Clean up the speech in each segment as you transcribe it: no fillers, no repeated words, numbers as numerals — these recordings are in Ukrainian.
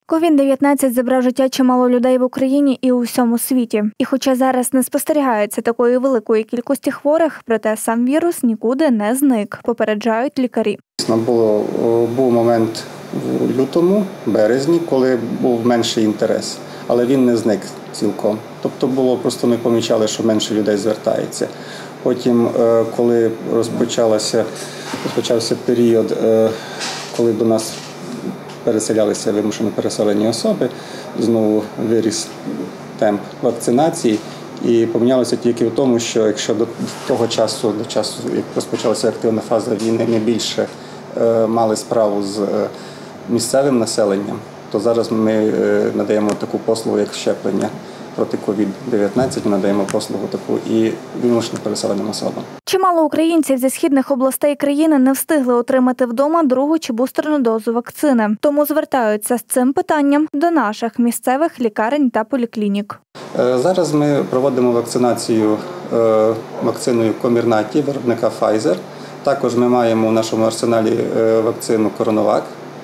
COVID-19 забрав життя чимало людей в Україні і у всьому світі. І хоча зараз не спостерігається такої великої кількості хворих, проте сам вірус нікуди не зник, попереджають лікарі. Був момент в лютому, березні, коли був менший інтерес, але він не зник цілком. Тобто просто ми помічали, що менше людей звертається. Потім, коли розпочався період, коли до нас переселялися вимушено переселені особи, знову виріс темп вакцинації. І помінялося тільки в тому, що якщо до часу, як розпочалася активна фаза війни, ми більше мали справу з місцевим населенням, то зараз ми надаємо таку послугу, як щеплення проти COVID-19, ми надаємо послугу таку і вимушено переселеним особам. Чимало українців зі східних областей країни не встигли отримати вдома другу чи бустерну дозу вакцини. Тому звертаються з цим питанням до наших місцевих лікарень та поліклінік. Зараз ми проводимо вакцинацію вакциною Комірнаті виробника Pfizer. Також ми маємо в нашому арсеналі вакцину Коронавак.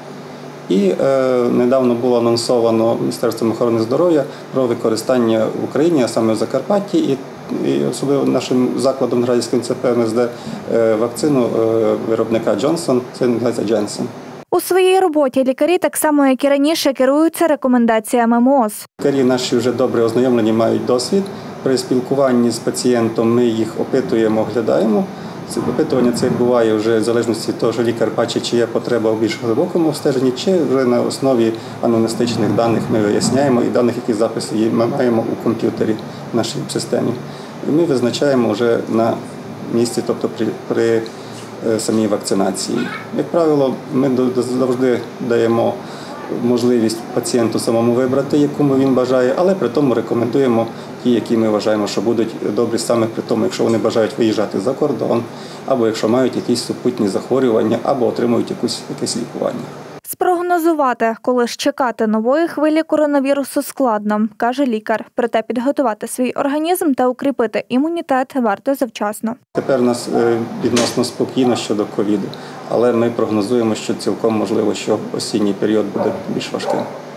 І недавно було анонсовано Міністерством охорони здоров'я про використання в Україні, а саме в Закарпатті, і особливо нашим закладом Градівським ЦПМСД вакцину виробника Джонсон, це називається Дженсен. У своїй роботі лікарі, так само як і раніше, керуються рекомендаціями МОЗ. Лікарі наші вже добре ознайомлені, мають досвід. При спілкуванні з пацієнтом ми їх опитуємо, оглядаємо. Опитування це буває вже в залежності від того, що лікар бачить, чи є потреба в більш глибокому обстеженні, чи вже на основі анамнестичних даних ми виясняємо, і даних, які записи ми маємо у комп'ютері в нашій системі. І ми визначаємо вже на місці, тобто при самій вакцинації. Як правило, ми завжди даємо можливість пацієнту самому вибрати, якому він бажає, але при тому рекомендуємо ті, які ми вважаємо, що будуть добрі саме при тому, якщо вони бажають виїжджати за кордон, або якщо мають якісь супутні захворювання, або отримують якесь лікування. Спрогнозувати, коли ж чекати нової хвилі коронавірусу, складно, каже лікар. Проте підготувати свій організм та укріпити імунітет варто завчасно. Тепер у нас відносно спокійно щодо ковіду, але ми прогнозуємо, що цілком можливо, що осінній період буде більш важким.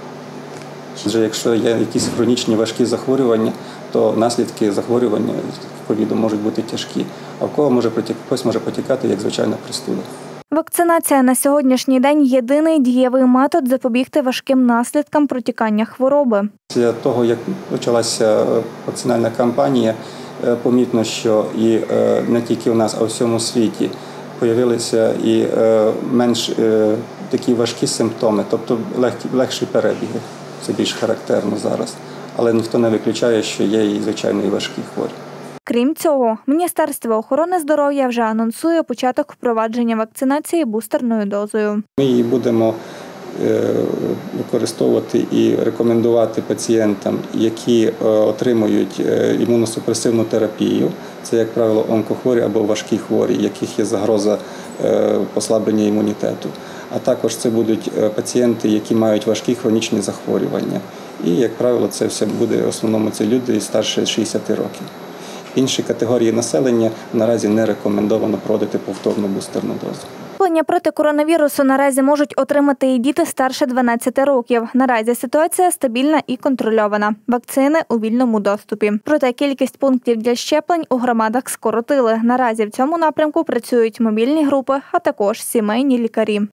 Адже якщо є якісь хронічні важкі захворювання, то наслідки захворювання ковіду можуть бути тяжкі, а в когось може потікати як звичайна простуда. Вакцинація на сьогоднішній день – єдиний дієвий метод запобігти важким наслідкам протікання хвороби. Після того, як почалася вакцинальна кампанія, помітно, що і не тільки у нас, а у всьому світі з'явилися і менш такі важкі симптоми, тобто легші перебіги. Це більш характерно зараз. Але ніхто не виключає, що є і звичайно і важкі хворі. Крім цього, Міністерство охорони здоров'я вже анонсує початок впровадження вакцинації бустерною дозою. Ми її будемо використовувати і рекомендувати пацієнтам, які отримують імуносупресивну терапію. Це, як правило, онкохворі або важкі хворі, яких є загроза послаблення імунітету. А також це будуть пацієнти, які мають важкі хронічні захворювання. І, як правило, це все буде в основному це люди старше 60 років. Інші категорії населення наразі не рекомендовано проводити повторну бустерну дозу. Щеплення проти коронавірусу наразі можуть отримати і діти старше 12 років. Наразі ситуація стабільна і контрольована. Вакцини у вільному доступі. Проте кількість пунктів для щеплень у громадах скоротили. Наразі в цьому напрямку працюють мобільні групи, а також сімейні лікарі.